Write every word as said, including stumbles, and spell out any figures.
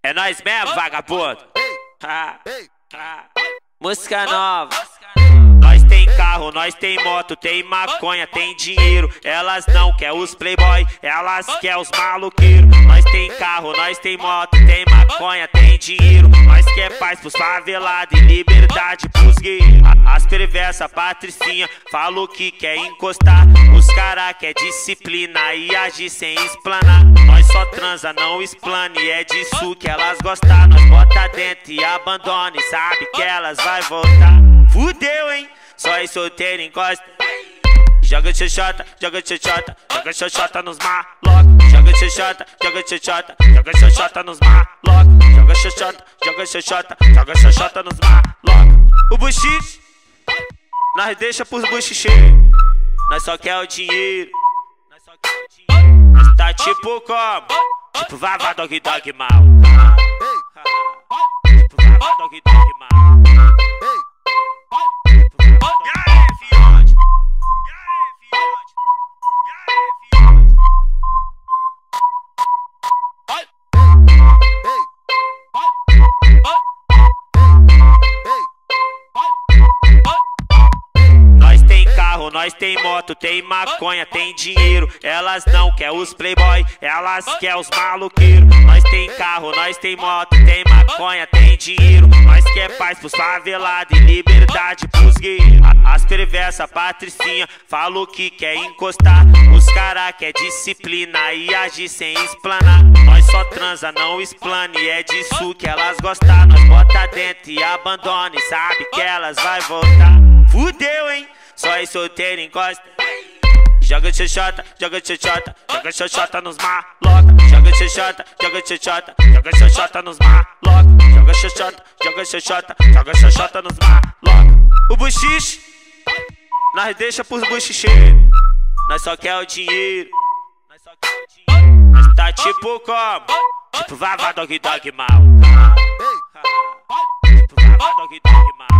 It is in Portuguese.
É nós mesmo, vagabundo. Ah, ah. Música nova. Nós tem carro, nós tem moto, tem maconha, tem dinheiro. Elas não quer os playboy, elas quer os maloqueiros. Nós tem carro, nós tem moto, tem maconha, tem dinheiro. Nós quer paz pros favelados e liberdade pros guerreiros. As perversas, patricinha, falou que quer encostar. Os cara quer disciplina e agir sem explanar. Nós só transa, não explane, é disso que elas gostam. Nós bota dentro e abandona e sabe que elas vai voltar. Fudeu, hein? Só em solteiro encosta. Joga xoxota, joga xoxota, joga xoxota nos malocos. Joga xoxota, joga xoxota, joga xoxota nos malocos. Joga xoxota, joga xoxota, joga xoxota nos malocos. O buchiche, nós deixa pros buchicheiros. Nós só quer o dinheiro. Nós só quer o dinheiro. Nós tá tipo como? Tipo vava dog dog mal. Tipo vava dog dog mal. Nós tem moto, tem maconha, tem dinheiro. Elas não quer os playboy, elas quer os maloqueiros. Nós tem carro, nós tem moto, tem maconha, tem dinheiro. Nós quer paz pros favelados e liberdade pros guerreiros. As perversas, patricinha, falou que quer encostar. Os cara quer disciplina e agir sem explanar. Nós só transa, não explane, é disso que elas gostam. Nós bota dentro e abandona e sabe que elas vai voltar. Fudeu, hein? Só em solteiro encosta. Joga xoxota, joga xoxota, joga xoxota nos malocos. Joga xoxota, joga xoxota, joga xoxota nos malocos. Joga xoxota, joga xoxota, joga xoxota nos malocos. O buchiche, nós deixa pros buchicheiros. Nós só quer o dinheiro. Nós só quer o dinheiro. Nós tá tipo como? Tipo vava dog dog mal. Tipo vava dog dog mal.